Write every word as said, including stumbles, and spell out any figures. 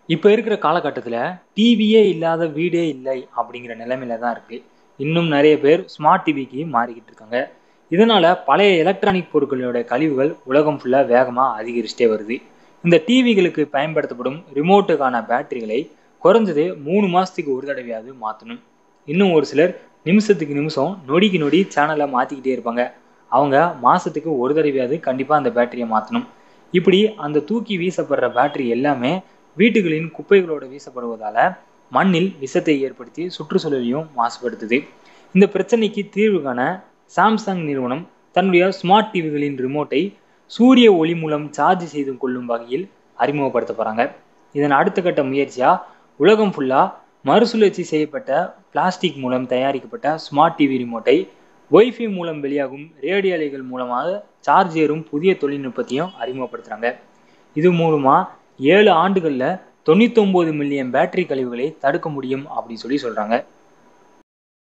இப்போ இருக்கிற காலகட்டத்தில் டிவியே இல்லாத வீடே இல்லை அப்படிங்கிற நிலைமையில தான் இருக்கு. இன்னும் நிறைய பேர் ஸ்மார்ட் டிவிக்கு மாறிக்கிட்டு இருக்காங்க. இதனால பழைய எலக்ட்ரானிக் பொருட்களோட கழிவுகள் உலகம் ஃபுல்லா வேகமா அதிகரிச்சுட்டே வருது. இந்த டிவிகளுக்கு பயன்படுத்தப்படும் ரிமோட்டுக்கான பேட்டரிகளை குறைஞ்சது மூணு மாசத்துக்கு ஒரு தடவையாவது மாற்றணும். இன்னும் ஒரு சிலர் நிமிஷத்துக்கு நிமிஷம் நொடிக்கு நொடி சேனலை மாத்திக்கிட்டே இருப்பாங்க. அவங்க மாசத்துக்கு ஒரு தடவையாவது கண்டிப்பா அந்த பேட்டரியை மாற்றணும். இப்படி அந்த தூக்கி வீசப்படுற பேட்டரி எல்லாமே வீட்டுகளின் குப்பைகளோடு வீசப்படுவதால மண்ணில் விஷத்தை ஏற்படுத்தி சுற்றுச்சூழலையும் மாசுபடுத்துது. இந்த பிரச்சனைக்கு தீர்வு காண சாம்சங் நிறுவனம் தன்னுடைய ஸ்மார்ட் டிவிகளின் ரிமோட்டை சூரிய ஒளி மூலம் சார்ஜ் செய்து கொள்ளும் வகையில் அறிமுகப்படுத்த போறாங்க. இதன் அடுத்த கட்ட முயற்சியா உலகம் ஃபுல்லா மறுசுழற்சி செய்யப்பட்ட பிளாஸ்டிக் மூலம் தயாரிக்கப்பட்ட ஸ்மார்ட் டிவி ரிமோட்டை ஒய்ஃபை மூலம் வெளியாகும் ரேடியோ அலைகள் மூலமாக சார்ஜ் ஏறும் புதிய தொழில்நுட்பத்தையும் அறிமுகப்படுத்துறாங்க. இது மூலமா ஏழு ஆண்டுகள்ல தொண்ணூத்தி ஒன்பது மில்லியன் பேட்டரி கழிவுகளை தடுக்க முடியும் அப்படின்னு சொல்லி சொல்றாங்க.